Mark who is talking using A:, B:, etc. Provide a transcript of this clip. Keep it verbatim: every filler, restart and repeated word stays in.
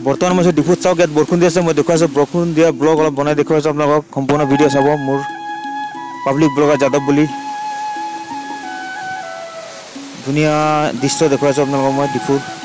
A: বৰ্তমান মই ডিফুত চাওক ইয়াত বৰষুণ দি আছে মই দেখুৱাইছোঁ বৰষুণ দিয়া ব্লগ অলপ বনাই দেখুৱাইছোঁ আপোনালোকক সম্পূৰ্ণ ভিডিঅ' চাব মোৰ পাব্লিক ব্লগাৰ যাদৱ বুলি ধুনীয়া দৃশ্য দেখুৱাইছোঁ আপোনালোকক মই ডিফুৰ